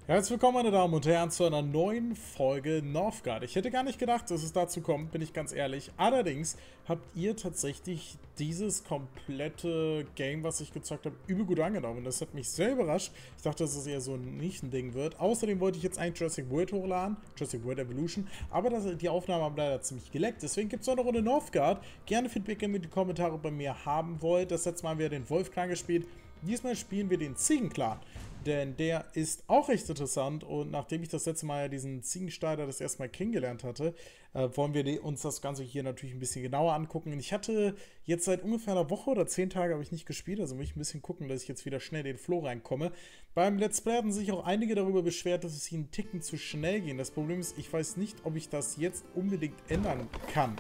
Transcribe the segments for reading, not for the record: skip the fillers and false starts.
Herzlich willkommen, meine Damen und Herren, zu einer neuen Folge Northgard. Ich hätte gar nicht gedacht, dass es dazu kommt, bin ich ganz ehrlich. Allerdings habt ihr tatsächlich dieses komplette Game, was ich gezockt habe, übel gut angenommen. Das hat mich sehr überrascht. Ich dachte, dass es eher so ein Nischending wird. Außerdem wollte ich jetzt eigentlich Jurassic World hochladen, Jurassic World Evolution, aber die Aufnahmen haben leider ziemlich geleckt. Deswegen gibt es noch eine Runde Northgard. Gerne Feedback in die Kommentare bei mir haben wollt. Das letzte Mal haben wir den Wolf-Clan gespielt. Diesmal spielen wir den Ziegenclan, denn der ist auch recht interessant und nachdem ich das letzte Mal ja diesen Ziegensteiger das erste Mal kennengelernt hatte, wollen wir uns das Ganze hier natürlich ein bisschen genauer angucken. Und ich hatte jetzt seit ungefähr einer Woche oder 10 Tage habe ich nicht gespielt, also muss ich ein bisschen gucken, dass ich jetzt wieder schnell in den Flow reinkomme. Beim Let's Play hatten sich auch einige darüber beschwert, dass es ihnen einen Ticken zu schnell ging. Das Problem ist, ich weiß nicht, ob ich das jetzt unbedingt ändern kann.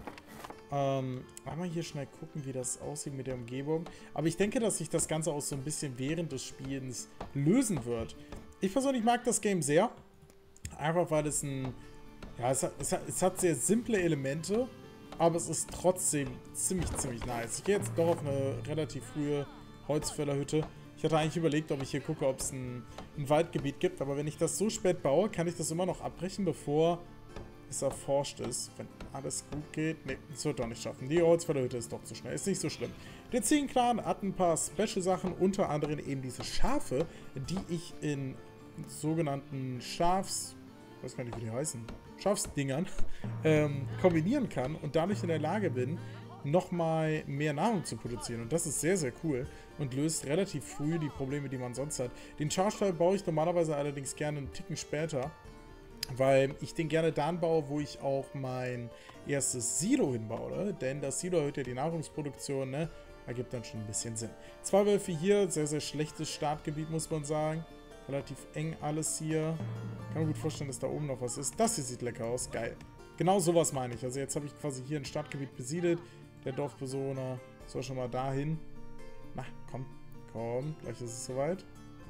Einmal hier schnell gucken, wie das aussieht mit der Umgebung. Aber ich denke, dass sich das Ganze auch so ein bisschen während des Spielens lösen wird. Ich persönlich mag das Game sehr. Einfach weil es ein... Ja, es hat sehr simple Elemente, aber es ist trotzdem ziemlich nice. Ich gehe jetzt doch auf eine relativ frühe Holzfällerhütte. Ich hatte eigentlich überlegt, ob ich hier gucke, ob es ein Waldgebiet gibt. Aber wenn ich das so spät baue, kann ich das immer noch abbrechen, bevor es erforscht ist. Wenn alles gut geht. Ne, das wird doch nicht schaffen. Die Holzfällerhütte ist doch zu schnell. Ist nicht so schlimm. Der Ziegenclan hat ein paar Special-Sachen, unter anderem eben diese Schafe, die ich in sogenannten ich weiß gar nicht, wie die heißen, Schafsdingern, kombinieren kann und dadurch in der Lage bin, nochmal mehr Nahrung zu produzieren. Und das ist sehr cool und löst relativ früh die Probleme, die man sonst hat. Den Schafstall baue ich normalerweise allerdings gerne einen Ticken später, weil ich den gerne dann baue, wo ich auch mein erstes Silo hinbaue, denn das Silo erhöht ja die Nahrungsproduktion, ne? Ergibt dann schon ein bisschen Sinn. 2 Wölfe hier, sehr schlechtes Startgebiet, muss man sagen. Relativ eng alles hier. Kann mir gut vorstellen, dass da oben noch was ist. Das hier sieht lecker aus, geil. Genau sowas meine ich. Also jetzt habe ich quasi hier ein Startgebiet besiedelt. Der Dorfbewohner soll schon mal dahin. Na, komm, gleich ist es soweit.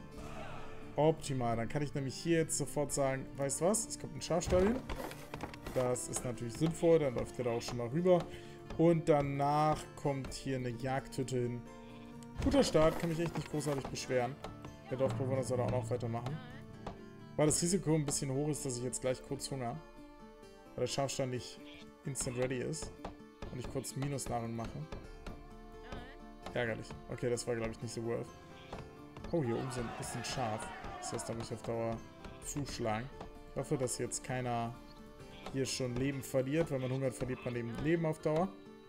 Optimal, dann kann ich nämlich hier jetzt sofort sagen, weißt du was, es kommt ein Schafstall hin. Das ist natürlich sinnvoll, dann läuft der da auch schon mal rüber. Und danach kommt hier eine Jagdhütte hin. Guter Start, kann mich echt nicht großartig beschweren. Der Dorfbewohner soll auch noch weitermachen. Weil das Risiko ein bisschen hoch ist, dass ich jetzt gleich kurz hungere. Weil der Schafstall nicht instant ready ist. Und ich kurz Minusnahrung mache. Ärgerlich. Okay, das war glaube ich nicht so worth. Oh, hier oben ist ein Schaf. Das heißt, da muss ich auf Dauer zuschlagen. Ich hoffe, dass jetzt keiner hier schon Leben verliert. Wenn man hungert, verliert man eben Leben auf Dauer.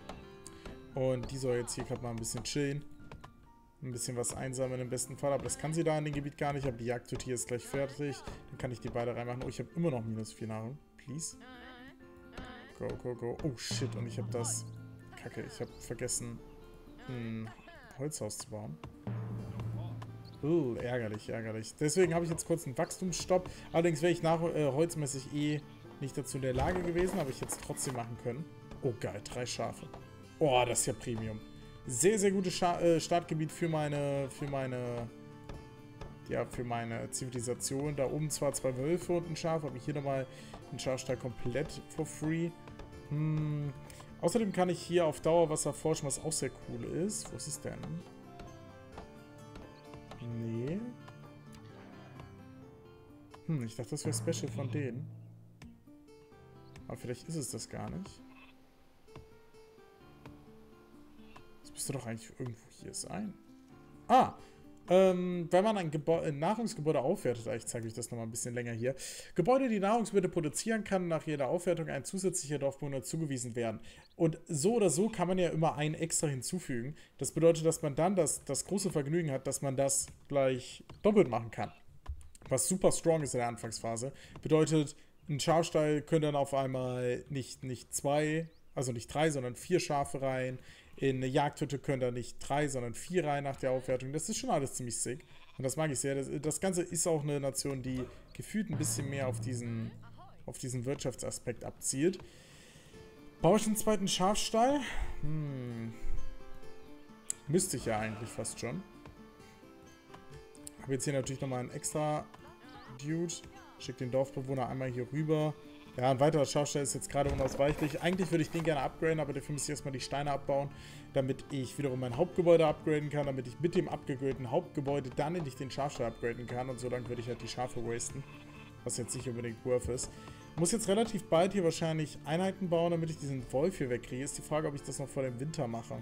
Und die soll jetzt hier gerade mal ein bisschen chillen. Ein bisschen was einsammeln im besten Fall. Aber das kann sie da in dem Gebiet gar nicht. Aber die Jagdhütte hier ist gleich fertig. Dann kann ich die beide reinmachen. Oh, ich habe immer noch -4 Nahrung. Please. Go. Oh, shit. Und ich habe das... Kacke, ich habe vergessen, ein Holzhaus zu bauen. Ärgerlich. Deswegen habe ich jetzt kurz einen Wachstumsstopp. Allerdings wäre ich holzmäßig nicht dazu in der Lage gewesen, aber ich hätte es trotzdem machen können. Oh geil, 3 Schafe. Oh, das ist ja Premium. Sehr gutes Startgebiet für meine Zivilisation. Da oben zwar 2 Wölfe und ein Schaf, aber hier nochmal einen Schafstall komplett for free. Außerdem kann ich hier auf Dauer was erforschen, was auch sehr cool ist. Wo ist es denn? Nee. Ich dachte, das wäre Special von denen. Aber vielleicht ist es das gar nicht. Das müsste doch eigentlich irgendwo hier sein. Ah! Wenn man ein Nahrungsgebäude aufwertet, ich zeige euch das nochmal ein bisschen länger hier. Gebäude, die Nahrungsmittel produzieren, kann nach jeder Aufwertung ein zusätzlicher Dorfbewohner zugewiesen werden. Und so oder so kann man ja immer einen extra hinzufügen. Das bedeutet, dass man dann das große Vergnügen hat, dass man das gleich doppelt machen kann. Was super strong ist in der Anfangsphase. Bedeutet, ein Schafstall können dann auf einmal nicht 2, also nicht 3, sondern 4 Schafe rein. In eine Jagdhütte können da nicht 3, sondern 4 rein nach der Aufwertung. Das ist schon alles ziemlich sick. Und das mag ich sehr. Das Ganze ist auch eine Nation, die gefühlt ein bisschen mehr auf diesen Wirtschaftsaspekt abzielt. Baue ich einen zweiten Schafstall? Müsste ich ja eigentlich fast schon. Habe jetzt hier natürlich nochmal einen extra Dude. Schicke den Dorfbewohner einmal hier rüber. Ja, ein weiterer Scharfsteller ist jetzt gerade unausweichlich. Eigentlich würde ich den gerne upgraden, aber dafür müsste ich erstmal die Steine abbauen, damit ich wiederum mein Hauptgebäude upgraden kann, damit ich mit dem abgegradeten Hauptgebäude dann endlich den Scharfsteller upgraden kann. Und so lange würde ich halt die Schafe wasten, was jetzt nicht unbedingt worth ist. Ich muss jetzt relativ bald hier wahrscheinlich Einheiten bauen, damit ich diesen Wolf hier wegkriege. Ist die Frage, ob ich das noch vor dem Winter mache.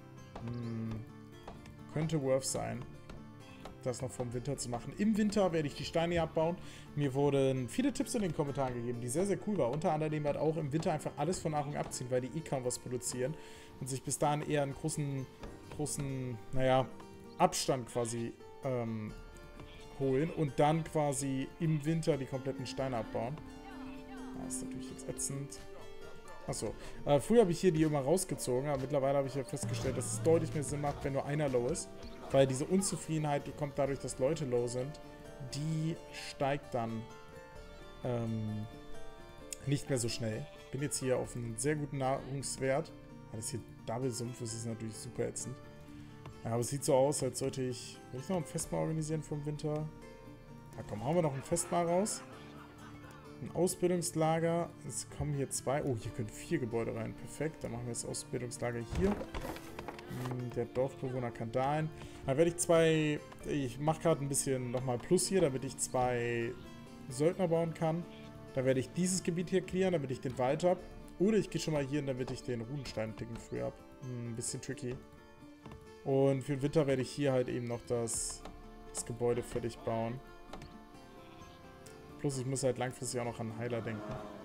Könnte worth sein, das noch vom Winter zu machen. Im Winter werde ich die Steine hier abbauen. Mir wurden viele Tipps in den Kommentaren gegeben, die sehr, sehr cool waren. Unter anderem halt auch im Winter einfach alles von Nahrung abziehen, weil die kaum was produzieren und sich bis dahin eher einen großen, naja, Abstand quasi holen und dann quasi im Winter die kompletten Steine abbauen. Das ist natürlich jetzt ätzend. Achso. Früher habe ich hier die immer rausgezogen, aber mittlerweile habe ich ja festgestellt, dass es deutlich mehr Sinn macht, wenn nur einer low ist. Weil diese Unzufriedenheit, die kommt dadurch, dass Leute low sind, die steigt dann nicht mehr so schnell. Bin jetzt hier auf einen sehr guten Nahrungswert. Das hier Double-Sumpf ist natürlich super ätzend. Ja, aber es sieht so aus, als sollte ich... Will ich noch ein Festmahl organisieren vom Winter? Ja komm, hauen wir noch ein Festmahl raus. Ein Ausbildungslager. Es kommen hier 2. Oh, hier können 4 Gebäude rein. Perfekt. Dann machen wir das Ausbildungslager hier. Der Dorfbewohner kann da hin. Dann werde ich 2... Ich mache gerade ein bisschen nochmal Plus hier, damit ich 2 Söldner bauen kann. Dann werde ich dieses Gebiet hier clearen, damit ich den Wald habe. Oder ich gehe schon mal hier hin, damit ich den Runenstein ticken früher habe. Ein bisschen tricky. Und für den Winter werde ich hier halt eben noch das Gebäude fertig bauen. Plus ich muss halt langfristig auch noch an Heiler denken.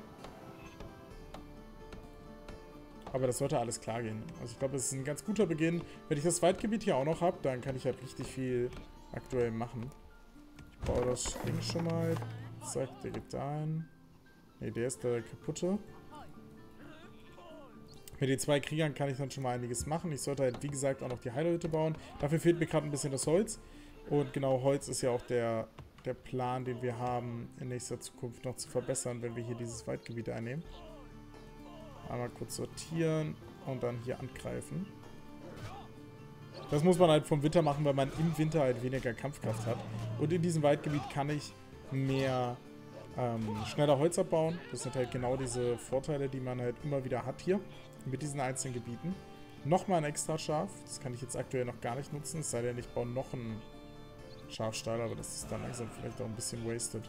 Aber das sollte alles klar gehen. Also ich glaube, das ist ein ganz guter Beginn. Wenn ich das Waldgebiet hier auch noch habe, dann kann ich halt richtig viel aktuell machen. Ich baue das Ding schon mal. Zack, der geht da hin. Ne, der ist der kaputte. Mit den 2 Kriegern kann ich dann schon mal einiges machen. Ich sollte halt, wie gesagt, auch noch die Heilerhütte bauen. Dafür fehlt mir gerade ein bisschen das Holz. Und genau, Holz ist ja auch der Plan, den wir haben, in nächster Zukunft noch zu verbessern, wenn wir hier dieses Waldgebiet einnehmen. Einmal kurz sortieren und dann hier angreifen. Das muss man halt vom Winter machen, weil man im Winter halt weniger Kampfkraft hat. Und in diesem Waldgebiet kann ich mehr schneller Holz abbauen. Das sind halt genau diese Vorteile, die man halt immer wieder hat hier mit diesen einzelnen Gebieten. Nochmal ein extra Schaf. Das kann ich jetzt aktuell noch gar nicht nutzen, es sei denn, ich baue noch einen Schafstall, aber das ist dann langsam vielleicht auch ein bisschen wasted.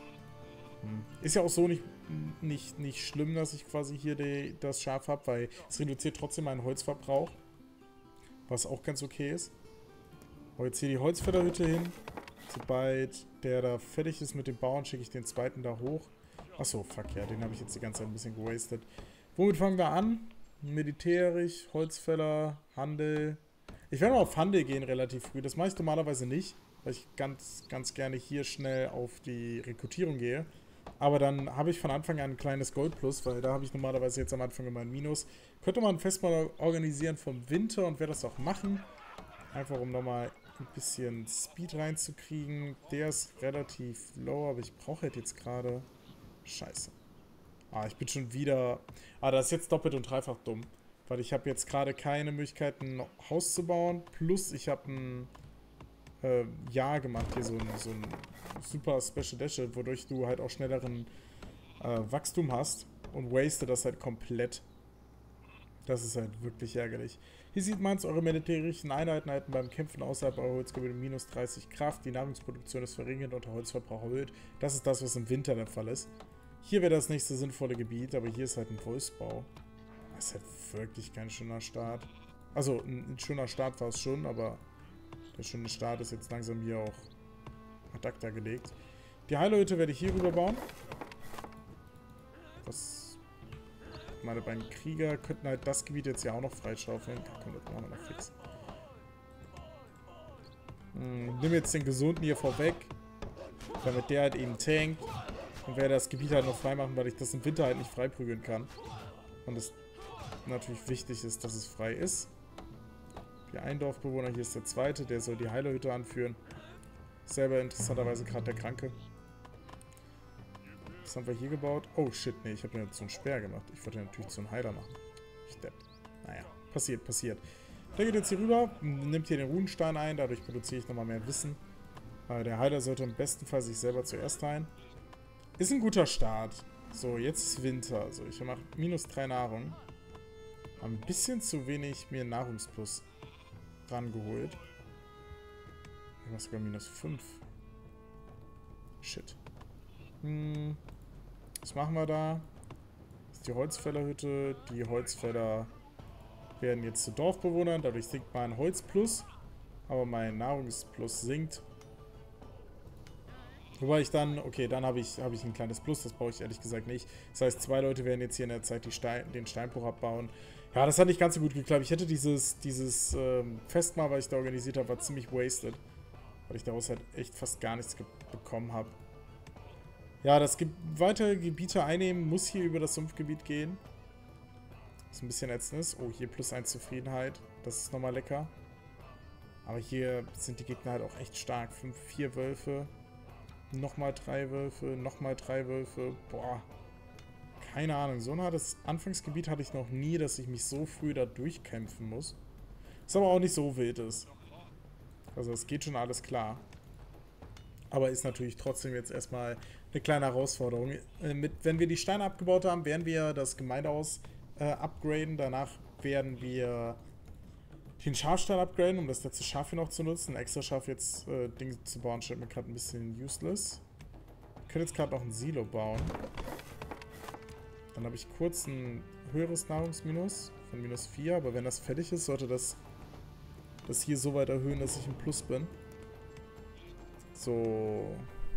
Ist ja auch so nicht schlimm, dass ich quasi hier das Schaf habe, weil es reduziert trotzdem meinen Holzverbrauch. Was auch ganz okay ist. Aber jetzt hier die Holzfällerhütte hin. Sobald der da fertig ist mit dem Bauern, schicke ich den zweiten da hoch. Achso, fuck ja, den habe ich jetzt die ganze Zeit ein bisschen gewastet. Womit fangen wir an? Militärisch, Holzfäller, Handel. Ich werde mal auf Handel gehen relativ früh. Das mache ich normalerweise nicht, weil ich ganz gerne hier schnell auf die Rekrutierung gehe. Aber dann habe ich von Anfang an ein kleines Gold plus, weil da habe ich normalerweise jetzt am Anfang immer ein Minus. Könnte man ein Festmahl organisieren vom Winter und werde das auch machen. Einfach um nochmal ein bisschen Speed reinzukriegen. Der ist relativ low, aber ich brauche halt jetzt gerade... Scheiße. Ich bin schon wieder... das ist jetzt doppelt und dreifach dumm. Weil ich habe jetzt gerade keine Möglichkeit, ein Haus zu bauen. Plus ich habe ein Jahr gemacht, hier so ein super Special Dash, wodurch du halt auch schnelleren Wachstum hast. Und waste das halt komplett. Das ist halt wirklich ärgerlich. Hier sieht man es, eure militärischen Einheiten halten beim Kämpfen außerhalb eurer Holzgebiete minus 30 Kraft. Die Nahrungsproduktion ist verringert und der Verbrauch erhöht. Das ist das, was im Winter der Fall ist. Hier wäre das nächste sinnvolle Gebiet, aber hier ist halt ein Wolfsbau. Das ist halt wirklich kein schöner Start. Also, ein schöner Start war es schon, aber der schöne Start ist jetzt langsam hier auch ad acta gelegt. Die Heilerhütte werde ich hier rüber bauen. Meine beiden Krieger könnten halt das Gebiet jetzt ja auch noch freischaufeln. Komm, das machen wir noch fix. Nimm jetzt den Gesunden hier vorweg, damit der halt eben tankt. Und werde das Gebiet halt noch frei machen, weil ich das im Winter halt nicht frei prügeln kann. Und es natürlich wichtig ist, dass es frei ist. Hier ein Dorfbewohner, hier ist der zweite, der soll die Heilerhütte anführen. Selber interessanterweise gerade der Kranke. Was haben wir hier gebaut? Oh shit, nee, ich habe mir jetzt so einen Speer gemacht. Ich wollte natürlich so einen Heiler machen. Depp. Naja, passiert. Der geht jetzt hier rüber, nimmt hier den Runenstein ein, dadurch produziere ich nochmal mehr Wissen. Der Heiler sollte im besten Fall sich selber zuerst heilen. Ist ein guter Start. So, jetzt ist Winter. Also ich mache -3 Nahrung. Ein bisschen zu wenig mir Nahrungsplus dran geholt. Ich mache sogar -5. Shit. Was machen wir da? Das ist die Holzfällerhütte. Die Holzfäller werden jetzt zu Dorfbewohnern. Dadurch sinkt mein Holzplus. Aber mein Nahrungsplus sinkt. Wobei ich dann, okay, dann habe ich ein kleines Plus, das brauche ich ehrlich gesagt nicht. Das heißt, 2 Leute werden jetzt hier in der Zeit den Steinbruch abbauen. Ja, das hat nicht ganz so gut geklappt. Ich hätte dieses Festmahl, was ich da organisiert habe, war ziemlich wasted. Weil ich daraus halt echt fast gar nichts bekommen habe. Ja, das weitere Gebiete einnehmen muss hier über das Sumpfgebiet gehen. Was ein bisschen ätzend ist. Oh, hier +1 Zufriedenheit. Das ist nochmal lecker. Aber hier sind die Gegner halt auch echt stark. 4 Wölfe. Nochmal 3 Wölfe. Nochmal 3 Wölfe. Boah. Keine Ahnung. So ein hartes Anfangsgebiet hatte ich noch nie, dass ich mich so früh da durchkämpfen muss. Ist aber auch nicht so wild ist. Also es geht schon alles klar. Aber ist natürlich trotzdem jetzt erstmal eine kleine Herausforderung. Wenn wir die Steine abgebaut haben, werden wir das Gemeindehaus upgraden. Danach werden wir den Schafstall upgraden, um das letzte Schaf hier noch zu nutzen. Ein extra Schaf jetzt Dinge zu bauen, stellt mir gerade ein bisschen useless. Wir können jetzt gerade noch ein Silo bauen. Dann habe ich kurz ein höheres Nahrungsminus von -4. Aber wenn das fertig ist, sollte das hier so weit erhöhen, dass ich im Plus bin. So.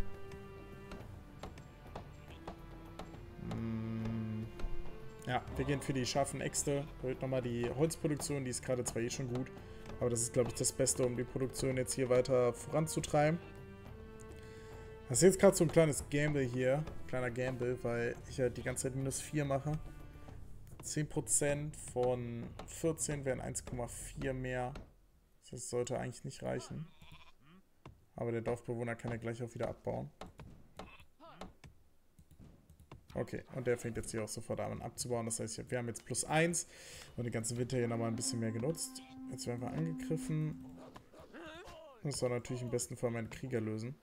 Ja, wir gehen für die scharfen Äxte. Erhöht nochmal die Holzproduktion, die ist gerade zwar eh schon gut, aber das ist, glaube ich, das Beste, um die Produktion jetzt hier weiter voranzutreiben. Das ist jetzt gerade so ein kleines Gamble hier. Kleiner Gamble, weil ich halt die ganze Zeit -4 mache. 10% von 14 wären 1,4 mehr. Das sollte eigentlich nicht reichen. Aber der Dorfbewohner kann ja gleich auch wieder abbauen. Okay, und der fängt jetzt hier auch sofort an abzubauen. Das heißt, wir haben jetzt +1 und den ganzen Winter hier nochmal ein bisschen mehr genutzt. Jetzt werden wir angegriffen. Das soll natürlich im besten Fall meinen Krieger lösen.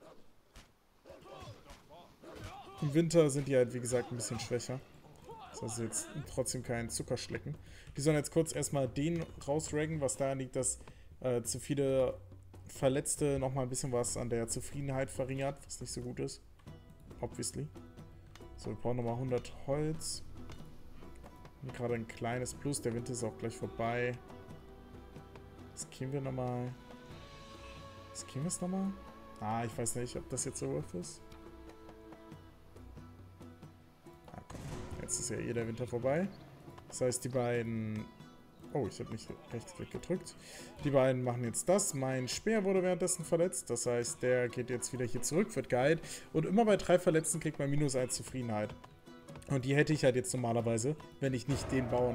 Im Winter sind die halt, wie gesagt, ein bisschen schwächer. Das heißt jetzt trotzdem keinen Zuckerschlecken. Die sollen jetzt kurz erstmal den rausraggen, was daran liegt, dass zu viele Verletzte nochmal ein bisschen was an der Zufriedenheit verringert, was nicht so gut ist. Obviously. So, wir brauchen nochmal 100 Holz. Und gerade ein kleines Plus. Der Winter ist auch gleich vorbei. Was kriegen wir nochmal? Was kriegen wir es nochmal? Ah, ich weiß nicht, ob das jetzt so worth ist. Ah, komm. Jetzt ist ja eh der Winter vorbei. Das heißt, die beiden... Oh, ich habe nicht Rechtsklick gedrückt. Die beiden machen jetzt das. Mein Speer wurde währenddessen verletzt. Das heißt, der geht jetzt wieder hier zurück, wird geheilt. Und immer bei 3 Verletzten kriegt man -1 Zufriedenheit. Und die hätte ich halt jetzt normalerweise, wenn ich nicht den Bauern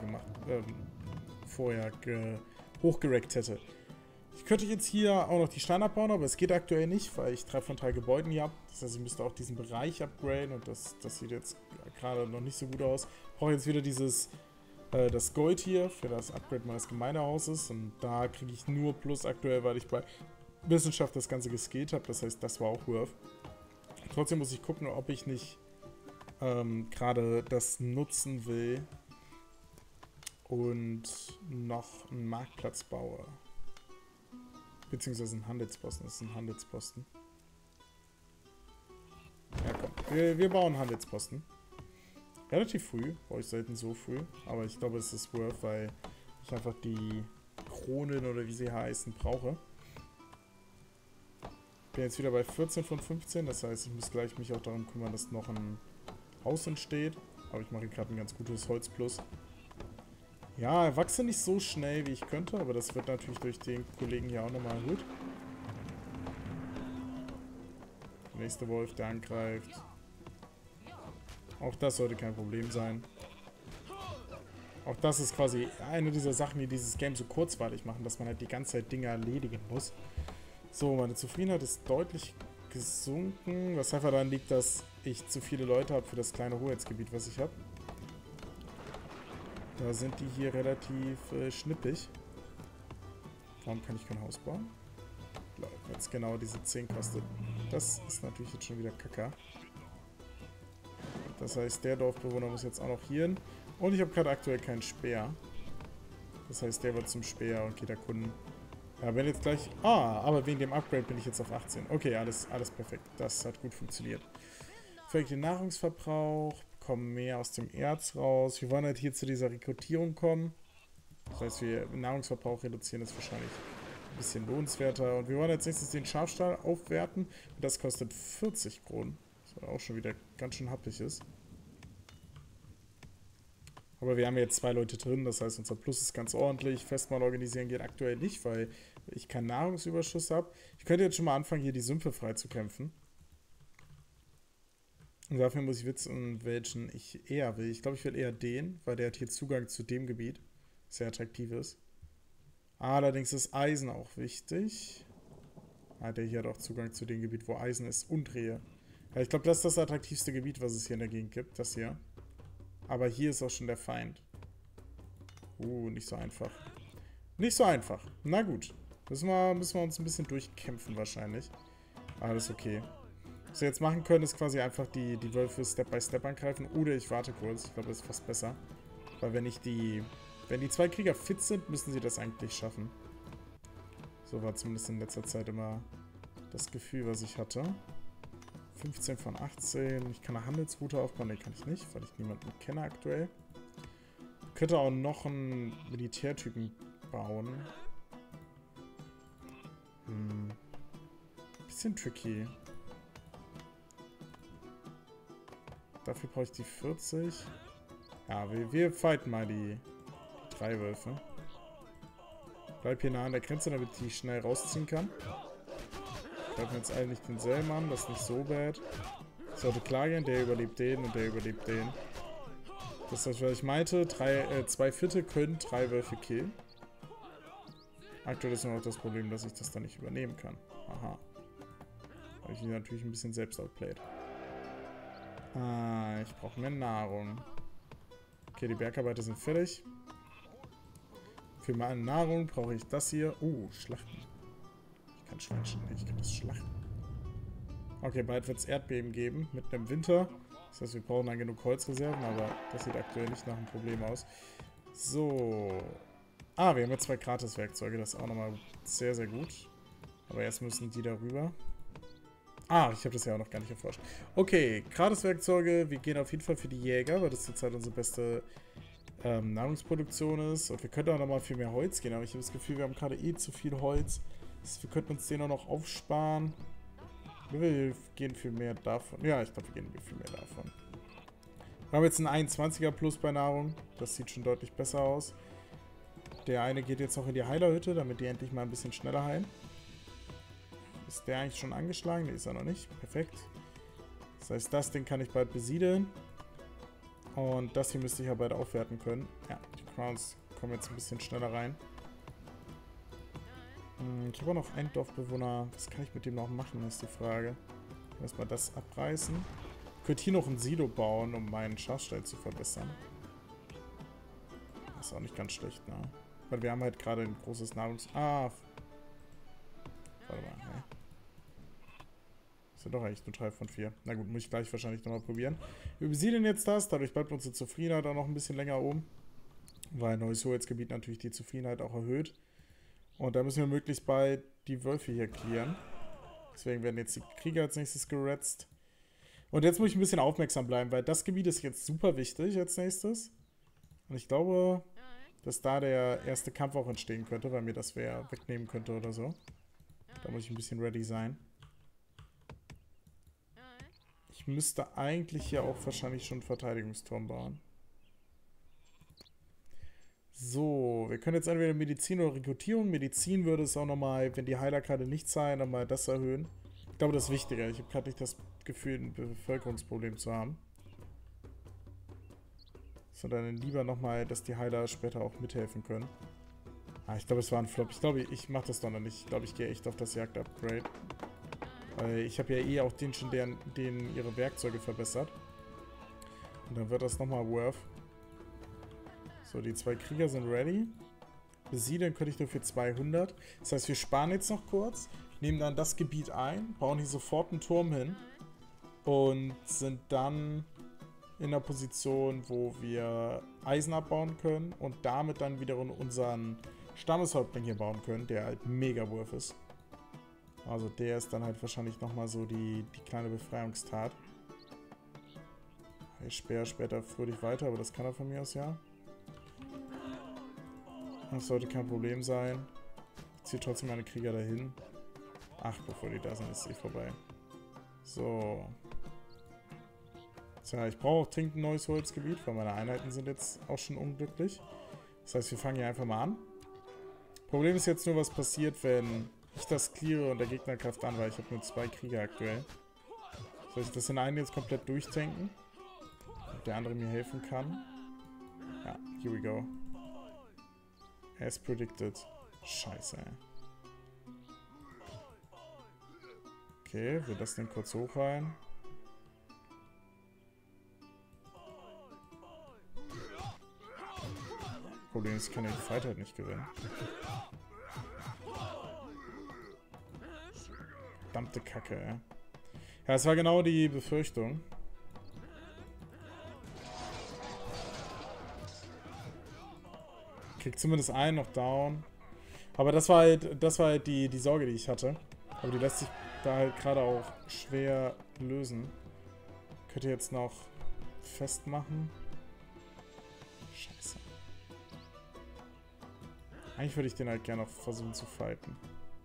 vorher hochgerackt hätte. Ich könnte jetzt hier auch noch die Steine abbauen, aber es geht aktuell nicht, weil ich 3 von 3 Gebäuden hier habe. Das heißt, ich müsste auch diesen Bereich upgraden und das sieht jetzt gerade noch nicht so gut aus. Ich brauche jetzt wieder das Gold hier für das Upgrade meines Gemeindehauses und da kriege ich nur Plus aktuell, weil ich bei Wissenschaft das Ganze geskillt habe. Das heißt, das war auch worth. Trotzdem muss ich gucken, ob ich nicht gerade das nutzen will und noch einen Marktplatz baue. Beziehungsweise einen Handelsposten. Das ist ein Handelsposten. Ja, komm. Wir bauen einen Handelsposten. Relativ früh. Brauche ich selten so früh. Aber ich glaube, es ist worth, weil ich einfach die Kronen oder wie sie heißen brauche. Bin jetzt wieder bei 14 von 15. Das heißt, ich muss gleich mich auch darum kümmern, dass noch ein Haus entsteht. Aber ich mache gerade ein ganz gutes Holzplus. Ja, ich wachse nicht so schnell, wie ich könnte, aber das wird natürlich durch den Kollegen hier auch nochmal erhöht. Der nächste Wolf, der angreift. Auch das sollte kein Problem sein. Auch das ist quasi eine dieser Sachen, die dieses Game so kurzweilig machen, dass man halt die ganze Zeit Dinge erledigen muss. So, meine Zufriedenheit ist deutlich gesunken, was einfach daran liegt, dass ich zu viele Leute habe für das kleine Hoheitsgebiet, was ich habe. Da sind die hier relativ schnippig. Warum kann ich kein Haus bauen? Jetzt genau diese 10 kostet. Das ist natürlich jetzt schon wieder Kacke. Das heißt, der Dorfbewohner muss jetzt auch noch hier hin. Und ich habe gerade aktuell keinen Speer. Das heißt, der wird zum Speer und geht erkunden. Ja, wenn jetzt gleich... Ah, aber wegen dem Upgrade bin ich jetzt auf 18. Okay, alles perfekt. Das hat gut funktioniert. Folgt den Nahrungsverbrauch, bekommen mehr aus dem Erz raus. Wir wollen halt hier zu dieser Rekrutierung kommen. Das heißt, wir Nahrungsverbrauch reduzieren, ist wahrscheinlich ein bisschen lohnenswerter. Und wir wollen als nächstes den Schafstall aufwerten. Das kostet 40 Kronen. Was auch schon wieder ganz schön happig ist. Aber wir haben jetzt 2 Leute drin, das heißt, unser Plus ist ganz ordentlich. Festmahl organisieren geht aktuell nicht, weil ich keinen Nahrungsüberschuss habe. Ich könnte jetzt schon mal anfangen, hier die Sümpfe frei zu kämpfen. Und dafür muss ich wissen, welchen ich eher will. Ich glaube, ich will eher den, weil der hat hier Zugang zu dem Gebiet. Sehr attraktiv ist. Allerdings ist Eisen auch wichtig. Der hier hat auch Zugang zu dem Gebiet, wo Eisen ist und Rehe. Ja, ich glaube, das ist das attraktivste Gebiet, was es hier in der Gegend gibt. Das hier. Aber hier ist auch schon der Feind. Nicht so einfach. Nicht so einfach. Na gut. Müssen wir uns ein bisschen durchkämpfen wahrscheinlich. Aber das ist okay. Was wir jetzt machen können, ist quasi einfach die Wölfe Step by Step angreifen. Oder ich warte kurz. Ich glaube, das ist fast besser. Weil wenn die 2 Krieger fit sind, müssen sie das eigentlich schaffen. So war zumindest in letzter Zeit immer das Gefühl, was ich hatte. 15 von 18. Ich kann eine Handelsroute aufbauen. Ne, kann ich nicht, weil ich niemanden kenne aktuell. Ich könnte auch noch einen Militärtypen bauen. Bisschen tricky. Dafür brauche ich die 40. Ja, wir fighten mal die 3 Wölfe. Bleib hier nah an der Grenze, damit ich die schnell rausziehen kann. Greifen jetzt alle nicht denselben an, das ist nicht so bad. Sollte klar gehen, der überlebt den und der überlebt den. Das ist, was ich meinte, 2 Viertel können 3 Wölfe killen. Aktuell ist nur noch das Problem, dass ich das dann nicht übernehmen kann. Aha. Habe ich ihn natürlich ein bisschen selbst outplayed. Ich brauche mehr Nahrung. Okay, die Bergarbeiter sind fertig. Für meine Nahrung brauche ich das hier. Schlachten. Ich kann Schweinchen, ich kann das schlachten. Okay, bald wird es Erdbeben geben, mitten im Winter. Das heißt, wir brauchen dann genug Holzreserven, aber das sieht aktuell nicht nach einem Problem aus. So. Wir haben jetzt 2 Gratis-Werkzeuge, das ist auch nochmal sehr, sehr gut. Aber erst müssen die darüber. Ich habe das ja auch noch gar nicht erforscht. Okay, Gratis-Werkzeuge, wir gehen auf jeden Fall für die Jäger, weil das zurzeit unsere beste Nahrungsproduktion ist. Und wir könnten auch nochmal für mehr Holz gehen, aber ich habe das Gefühl, wir haben gerade zu viel Holz. Wir könnten uns den auch noch aufsparen. Wir gehen für mehr davon. Ja, ich glaube, wir gehen für mehr davon. Wir haben jetzt einen 21er Plus bei Nahrung. Das sieht schon deutlich besser aus. Der eine geht jetzt noch in die Heilerhütte, damit die endlich mal ein bisschen schneller heilen. Ist der eigentlich schon angeschlagen? Ne, ist er noch nicht. Perfekt. Das heißt, das Ding kann ich bald besiedeln. Und das hier müsste ich ja bald aufwerten können. Ja, die Crowns kommen jetzt ein bisschen schneller rein. Ich habe auch noch einen Dorfbewohner. Was kann ich mit dem noch machen, ist die Frage. Erstmal das abreißen. Ich könnte hier noch ein Silo bauen, um meinen Schafstall zu verbessern. Das ist auch nicht ganz schlecht, ne? Weil wir haben halt gerade ein großes Nahrungs... Warte mal, ne? Das sind doch eigentlich nur 3 von 4. Na gut, muss ich gleich wahrscheinlich nochmal probieren. Wir besiedeln jetzt das, dadurch bleibt unsere Zufriedenheit auch noch ein bisschen länger oben. Weil neues Hoheitsgebiet natürlich die Zufriedenheit auch erhöht. Und da müssen wir möglichst bald die Wölfe hier clearen. Deswegen werden jetzt die Krieger als nächstes geretzt. Und jetzt muss ich ein bisschen aufmerksam bleiben, weil das Gebiet ist jetzt super wichtig als nächstes. Und ich glaube, dass da der erste Kampf auch entstehen könnte, weil mir das wer wegnehmen könnte oder so. Da muss ich ein bisschen ready sein. Ich müsste eigentlich hier auch wahrscheinlich schon einen Verteidigungsturm bauen. So, wir können jetzt entweder Medizin oder Rekrutierung. Medizin würde es auch nochmal, wenn die Heiler gerade nicht zahlen, nochmal das erhöhen. Ich glaube, das ist wichtiger. Ich habe gerade nicht das Gefühl, ein Bevölkerungsproblem zu haben. Sondern lieber nochmal, dass die Heiler später auch mithelfen können. Ich glaube, es war ein Flop. Ich glaube, ich mache das doch noch nicht. Ich glaube, ich gehe echt auf das Jagd-Upgrade. Weil ich habe ja auch den schon, denen ihre Werkzeuge verbessert. Und dann wird das nochmal worth. So, die 2 Krieger sind ready. Besiedeln könnte ich nur für 200. Das heißt, wir sparen jetzt noch kurz, nehmen dann das Gebiet ein, bauen hier sofort einen Turm hin und sind dann in einer Position, wo wir Eisen abbauen können und damit dann wiederum unseren Stammeshäuptling hier bauen können, der halt mega Wurf ist. Also der ist dann halt wahrscheinlich nochmal so die kleine Befreiungstat. Ich sperre später fröhlich weiter, aber das kann er von mir aus ja. Das sollte kein Problem sein. Ich ziehe trotzdem meine Krieger dahin. Ach, bevor die da sind, ist eh vorbei. So. Tja, ich brauche auch dringend ein neues Holzgebiet, weil meine Einheiten sind jetzt auch schon unglücklich. Das heißt, wir fangen hier einfach mal an. Problem ist jetzt nur, was passiert, wenn ich das cleare und der Gegner greift an, weil ich habe nur 2 Krieger aktuell. Soll ich das in einen jetzt komplett durchtanken? Ob der andere mir helfen kann? Ja, here we go. As predicted. Scheiße, ey. Okay, wir lassen den kurz hoch rein. Problem ist, ich kann den Fight halt nicht gewinnen. Verdammte Kacke, ey. Ja, es war genau die Befürchtung. Kriegt zumindest einen noch down. Aber das war halt die Sorge, die ich hatte. Aber die lässt sich da halt gerade auch schwer lösen. Könnt ihr jetzt noch festmachen? Scheiße. Eigentlich würde ich den halt gerne noch versuchen zu fighten.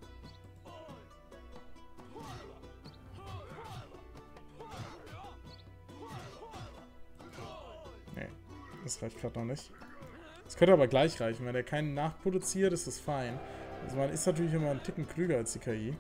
Nee, das reicht gerade noch nicht. Das könnte aber gleich reichen. Wenn er keinen nachproduziert, ist das fein. Also man ist natürlich immer einen Ticken klüger als die KI.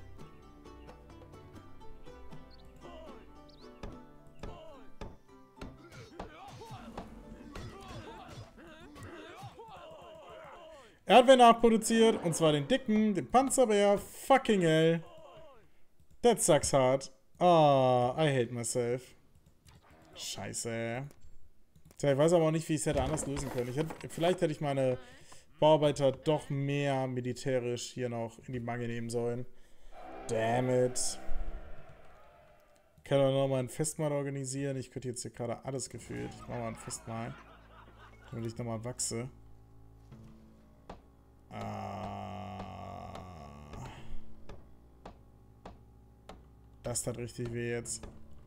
Er hat wer nachproduziert, und zwar den dicken, den Panzerbär. Fucking hell. That sucks hard. Ah, I hate myself. Scheiße. Tja, ich weiß aber auch nicht, wie ich es hätte anders lösen können. Vielleicht hätte ich meine Bauarbeiter doch mehr militärisch hier noch in die Mangel nehmen sollen. Damn it. Ich kann doch nochmal ein Festmahl organisieren. Ich könnte jetzt hier gerade alles gefühlt. Ich mache mal ein Festmahl. Damit ich nochmal wachse. Das tat richtig weh jetzt.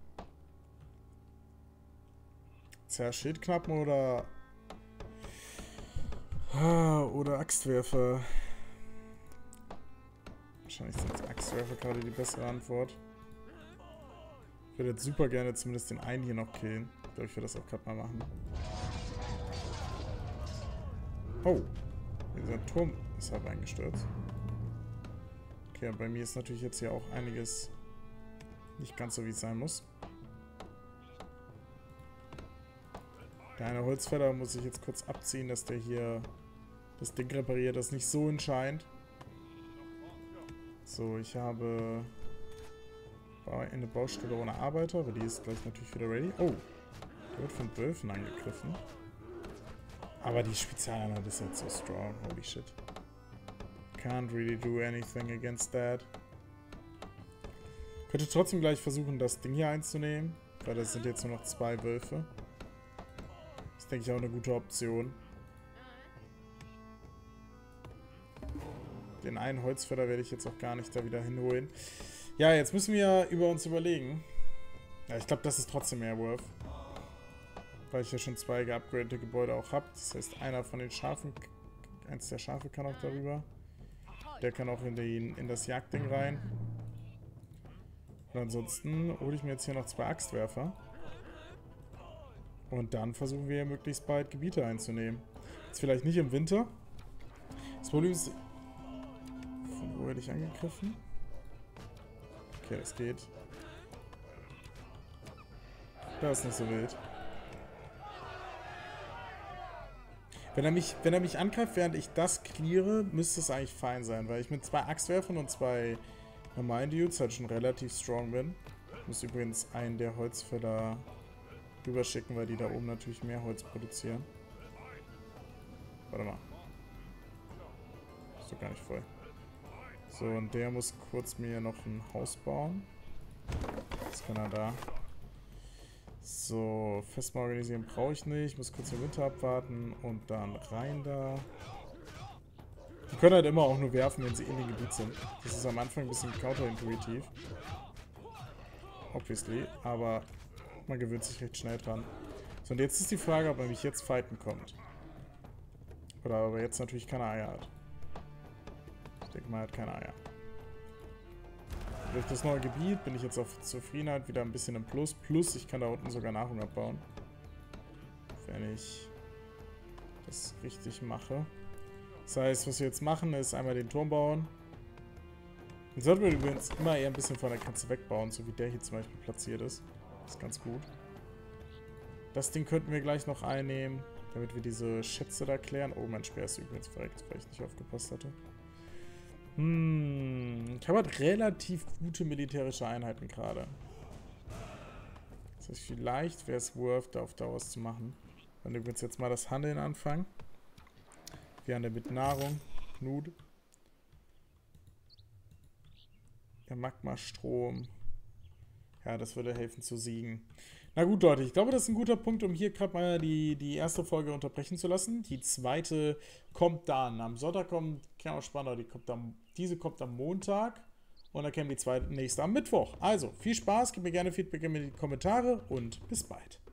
Tja, Schildknappen oder Axtwerfer. Wahrscheinlich sind Axtwerfer gerade die bessere Antwort. Ich würde jetzt super gerne zumindest den einen hier noch killen. Ich glaube, ich werde das auch gerade mal machen. Oh. Dieser Turm ist halb eingestürzt. Okay, und bei mir ist natürlich jetzt hier auch einiges nicht ganz so, wie es sein muss. Der eine Holzfäller muss ich jetzt kurz abziehen, dass der hier das Ding repariert. Das ist nicht so entscheidend. So, ich habe eine Baustelle ohne Arbeiter, aber die ist gleich natürlich wieder ready. Oh, der wird von Wölfen angegriffen. Aber die Spezialeinheit ist jetzt so strong. Holy shit. Can't really do anything against that. Könnte trotzdem gleich versuchen, das Ding hier einzunehmen. Weil das sind jetzt nur noch 2 Wölfe. Das ist, denke ich, auch eine gute Option. Den einen Holzfäller werde ich jetzt auch gar nicht da wieder hinholen. Ja, jetzt müssen wir über uns überlegen. Ja, ich glaube, das ist trotzdem Airworth. Weil ich ja schon 2 geupgradete Gebäude auch habe. Das heißt, einer von den Schafen, eins der Schafe kann auch darüber. Der kann auch in das Jagdding rein. Und ansonsten hole ich mir jetzt hier noch 2 Axtwerfer. Und dann versuchen wir möglichst bald Gebiete einzunehmen. Jetzt vielleicht nicht im Winter. Das Problem ist... Von wo werde ich angegriffen? Okay, das geht. Das ist nicht so wild. Wenn er mich angreift, während ich das cleare, müsste es eigentlich fein sein, weil ich mit 2 Axtwerfern und 2 normalen Dudes halt schon relativ strong bin. Ich muss übrigens einen der Holzfäller rüberschicken, weil die da oben natürlich mehr Holz produzieren. Warte mal. Ist doch gar nicht voll. So, und der muss kurz mir noch ein Haus bauen. Jetzt kann er da. So, festmal organisieren brauche ich nicht. Ich muss kurz den Winter abwarten und dann rein da. Die können halt immer auch nur werfen, wenn sie in dem Gebiet sind. Das ist am Anfang ein bisschen counterintuitiv. Obviously, aber man gewöhnt sich recht schnell dran. So, und jetzt ist die Frage, ob er mich jetzt fighten kommt. Oder ob er jetzt natürlich keine Eier hat. Ich denke mal, er hat keine Eier. Durch das neue Gebiet bin ich jetzt auf Zufriedenheit wieder ein bisschen im Plus. Plus, ich kann da unten sogar Nahrung abbauen. Wenn ich das richtig mache. Das heißt, was wir jetzt machen, ist einmal den Turm bauen. Den sollten wir übrigens immer eher ein bisschen von der Grenze wegbauen, so wie der hier zum Beispiel platziert ist. Das ist ganz gut. Das Ding könnten wir gleich noch einnehmen, damit wir diese Schätze da klären. Oh, mein Speer ist übrigens verreckt, weil ich nicht aufgepasst hatte. Ich habe halt relativ gute militärische Einheiten gerade. Das heißt, vielleicht wäre es worth, da auf Dauer was zu machen. Dann übrigens jetzt mal das Handeln anfangen. Wir handeln mit Nahrung, Knut. Der Magma-Strom. Ja, das würde helfen zu siegen. Na gut, Leute, ich glaube, das ist ein guter Punkt, um hier gerade mal die erste Folge unterbrechen zu lassen. Die zweite kommt dann. Am Sonntag kommt, kann auch spannender, diese kommt am Montag. Und dann käme die nächste am Mittwoch. Also, viel Spaß, gebt mir gerne Feedback in die Kommentare und bis bald.